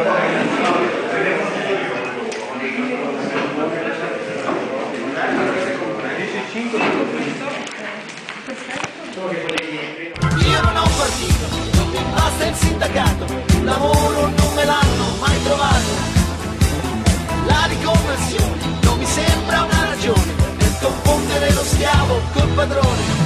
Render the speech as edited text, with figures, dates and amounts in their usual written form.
Io non ho un partito, basta il sindacato, un lavoro non me l'hanno mai trovato. La riconversione non mi sembra una ragione per confondere lo schiavo col padrone.